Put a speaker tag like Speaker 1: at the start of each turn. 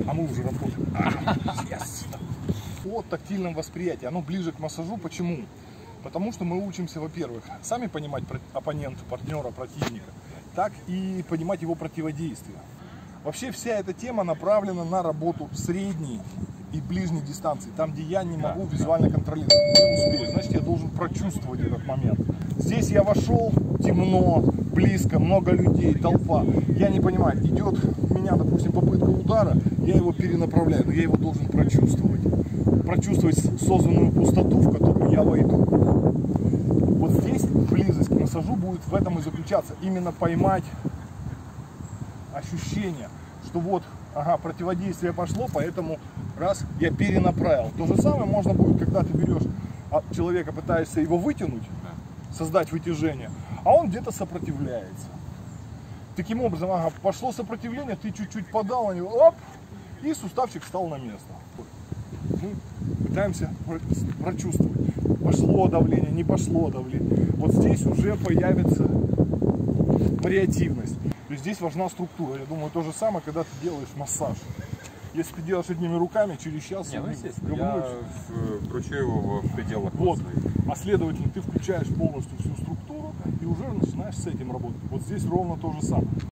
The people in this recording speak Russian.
Speaker 1: А мы уже работаем. Yes. О тактильном восприятии. Оно ближе к массажу. Почему? Потому что мы учимся, во-первых, сами понимать оппонента, партнера, противника, так и понимать его противодействие. Вообще вся эта тема направлена на работу средней и ближней дистанции, там, где я не могу визуально контролировать, не успею, значит, я должен прочувствовать этот момент. Здесь я вошел, темно, близко, много людей, толпа, я не понимаю, идет у меня, допустим, попытка удара, я его перенаправляю, но я его должен прочувствовать созданную пустоту, в которую я войду. Вот здесь близость к массажу будет в этом и заключаться, именно поймать ощущение, что вот, ага, противодействие пошло, поэтому раз, я перенаправил. То же самое можно будет, когда ты берешь человека, пытаешься его вытянуть, создать вытяжение, а он где-то сопротивляется. Таким образом, ага, пошло сопротивление, ты чуть-чуть подал на него, оп, и суставчик встал на место. Мы пытаемся прочувствовать, пошло давление, не пошло давление. Вот здесь уже появится вариативность. То есть здесь важна структура. Я думаю, то же самое, когда ты делаешь массаж. Если ты делаешь одними руками, через час...
Speaker 2: Не, ну естественно, я кручу его в пределах.
Speaker 1: Вот. А следовательно, ты включаешь полностью всю структуру и уже начинаешь с этим работать. Вот здесь ровно то же самое.